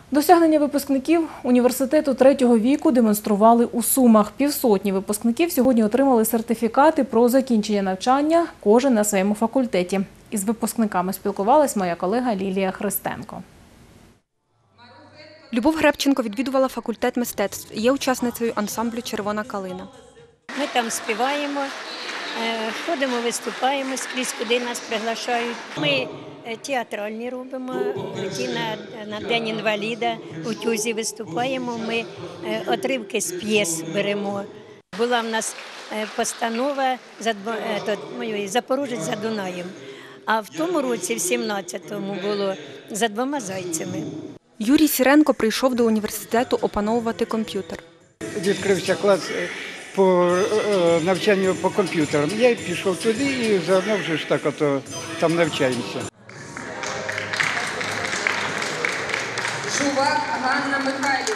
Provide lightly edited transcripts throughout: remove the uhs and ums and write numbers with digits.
Досягнення випускників університету третього віку демонстрували у Сумах. Півсотні випускників сьогодні отримали сертифікати про закінчення навчання, кожен на своєму факультеті. Із випускниками спілкувалась моя колега Лілія Христенко. Любов Гребченко відвідувала факультет мистецтв. Є учасницею ансамблю «Червона калина». Ми там співаємо, ходимо, виступаємо скрізь, куди нас приглашають. Ми театральні робимо, на День інваліда у Тюзі виступаємо, ми отривки з п'єс беремо. Була в нас постанова «Запорожець за Дунаєм», а в тому році, в 17-му, було «За двома зайцями». Юрій Сіренко прийшов до університету опановувати комп'ютер. Відкрився клас по навчанню по комп'ютерам. Я пішов туди і заодно вже ж так там навчаємося. Чувак Ганна Михайлівна.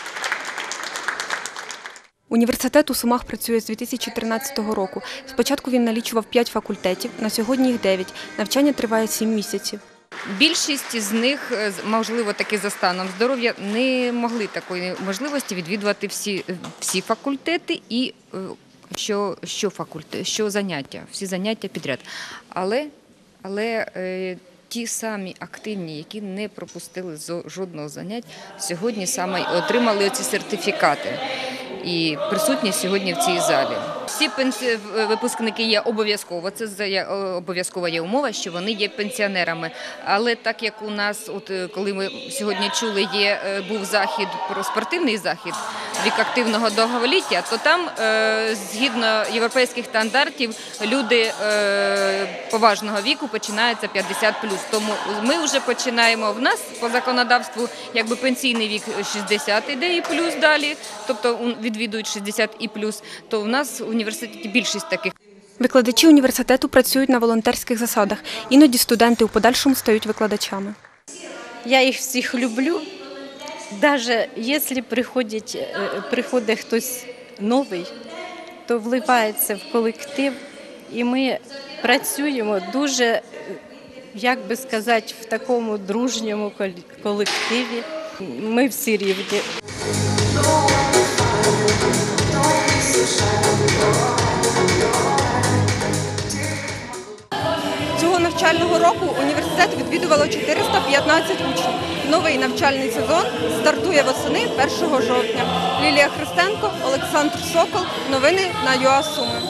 Університет у Сумах працює з 2013 року. Спочатку він налічував 5 факультетів, на сьогодні їх 9. Навчання триває 7 місяців. Більшість з них, можливо, таки за станом здоров'я, не могли такої можливості відвідувати всі факультети і що заняття, всі заняття підряд. Але ті самі активні, які не пропустили жодного заняття, сьогодні саме отримали ці сертифікати і присутні сьогодні в цій залі. Всі випускники є обов'язково, це обов'язкова є умова, що вони є пенсіонерами. Але так як у нас, коли ми сьогодні чули, був захід, про спортивний захід, вік активного довголіття, то там, згідно європейських стандартів, люди поважного віку починаються 50+. Тому ми вже починаємо, в нас по законодавству якби пенсійний вік 60 іде і плюс далі, тобто відвідують 60 і плюс, то в нас в університеті більшість таких. Викладачі університету працюють на волонтерських засадах. Іноді студенти у подальшому стають викладачами. Я їх всіх люблю. Навіть якщо приходить хтось новий, то вливається в колектив. І ми працюємо дуже, як би сказати, в такому дружньому колективі. Ми всі рівні. Цього навчального року університет відвідувало 415 учнів. Новий навчальний сезон стартує восени 1 жовтня. Лілія Христенко, Олександр Сокол. Новини на ЮА Суми.